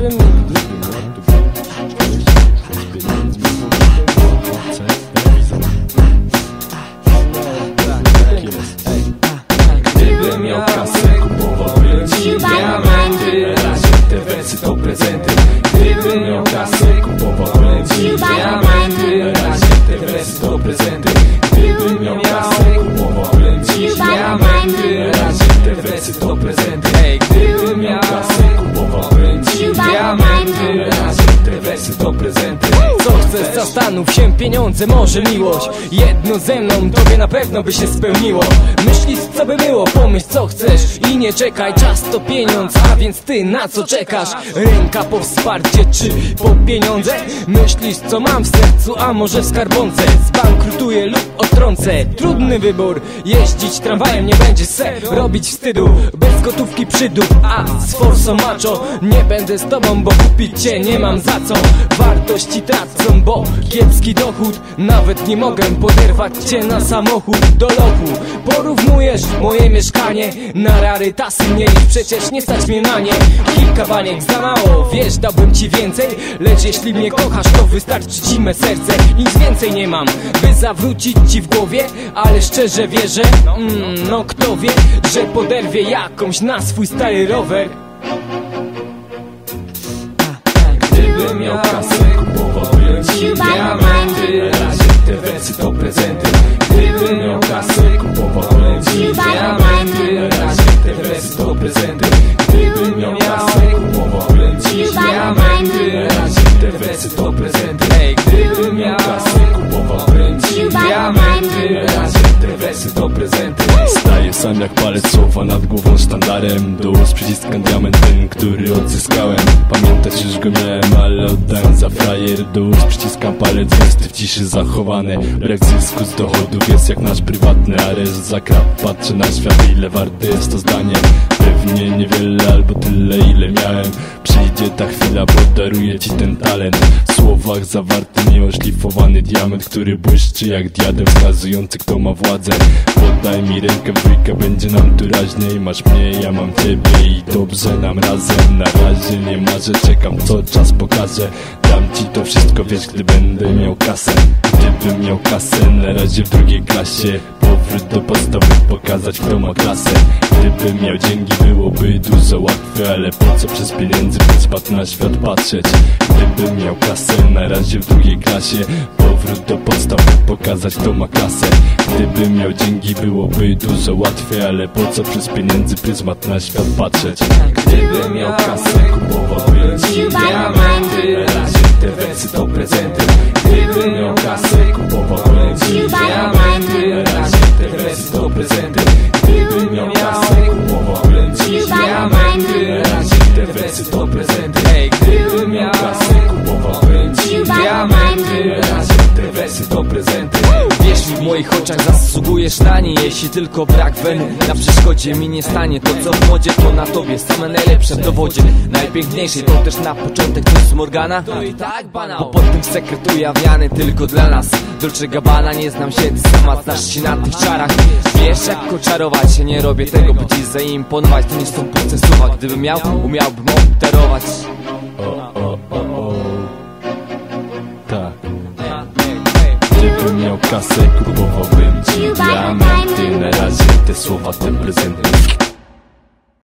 Gdybym miał kasę, kupowałbym ci diamenty. Na razie te wersy to prezenty. Gdybym miał kasę, kupowałbym ci diamenty. Na razie te wersy to prezenty. Gdybym miał kasę, kupowałbym ci diamenty. Na razie te wersy to prezenty. Gdybym miał kasę, kupowałbym ci diamenty. Na razie te wersy to prezenty. Co chcesz? Zastanów się, pieniądze, może miłość. Jedno ze mną, tobie na pewno by się spełniło. Myślisz, co by było, pomyśl co chcesz i nie czekaj, czas to pieniądz, a więc ty na co czekasz? Ręka po wsparcie czy po pieniądze? Myślisz, co mam w sercu, a może w skarbonce? Zbankrutuję lub odtrącę, trudny wybór. Jeździć tramwajem nie będzie se robić wstydu. Bez gotówki przydup, a z forsą macho. Nie będę z tobą, bo kupić cię nie mam za co. Wartości tracą, bo kiepski dochód. Nawet nie mogę poderwać cię na samochód do lochu. Porównujesz moje mieszkanie na rarytasy, mniej, przecież nie stać mnie na nie. Kilka baniek za mało, wiesz, dałbym ci więcej. Lecz jeśli mnie kochasz, to wystarczy ci me serce. Nic więcej nie mam, by zawrócić ci w głowie. Ale szczerze wierzę, no kto wie, że poderwie jakąś na swój stary rower. Gdybym miał kasę, kupowałbym ci diamenty. Na razie te wersy to prezenty. Gdybym miał kasę, kupowałbym ci diamenty. Na razie te wersy to prezenty. Gdybym miał kasę, kupowałbym ci diamenty. Na razie te wersy to prezenty. Gdybym miał kasę, kupowałbym ci diamenty. Na razie te wersy to prezenty. Staję sam jak palec słowa nad głową sztandarem. Do ust przyciskam diament ten, który odzyskałem. Pamiętać już go miałem, ale oddałem za frajer. Do ust przyciskam palec, gesty w ciszy zachowane. Brak zysku z dochodów jest jak nasz prywatny areszt. Za krab patrzę na świat, ile warte jest to zdanie. Pewnie niewiele albo tyle, ile miałem. Przyjdzie ta chwila, bo daruję ci ten talent. W słowach zawarty nieoszlifowany diament, który błyszczy jak diadeł wskazujący, kto ma władzę. Podaj mi rękę, w dwójkę będzie nam tu raźniej. Masz mnie, ja mam ciebie i dobrze nam razem. Na razie nie marzę, czekam co czas pokaże. Dam ci to wszystko, wiesz, gdy będę miał kasę. Gdybym miał kasę, na razie w drugiej klasie. Powrót do podstawy, pokazać kto ma klasę. Gdybym miał dzięki, byłoby dużo łatwe. Ale po co przez pieniędzy bezpłatnie na świat patrzeć? Gdybym miał kasę, na razie w drugiej klasie. Powrót do podstawy, pokazać kto ma klasę. Gdybym miał dzięki, byłoby dużo łatwiej. Ale po co przez pieniędzy pryzmat na świat patrzeć? Gdybym miał kasę, kupowałbym ci diamenty. Na razie te wersy to prezenty. Gdybym miał kasę, kupowałbym ci diamenty. Na razie te wersy to prezenty. Gdybym miał kasę, kupowałbym ci diamenty. Na razie te wersy to prezenty. Gdybym miał kasę, kupowałbym ci diamenty. Na razie te wersy to prezenty. Wiesz mi, w moich oczach zasługujesz na nie. Jeśli tylko brak weny na przeszkodzie mi nie stanie. To co w modzie, to na tobie same najlepsze w dowodzie. Najpiękniejszej to też na początek coś z Morgana. To i tak banał, bo pod tym sekret ujawniany tylko dla nas. Dolce Gabbana, nie znam się, ty sama znasz się na tych czarach. Wiesz jak czarować się, nie robię tego by ci zaimponować. To nie są puste słowa, gdybym miał, umiałbym obdarować. Tak. Gdybym miał kasę, kupowałbym ci diamenty. Na razie te słowa, te prezenty.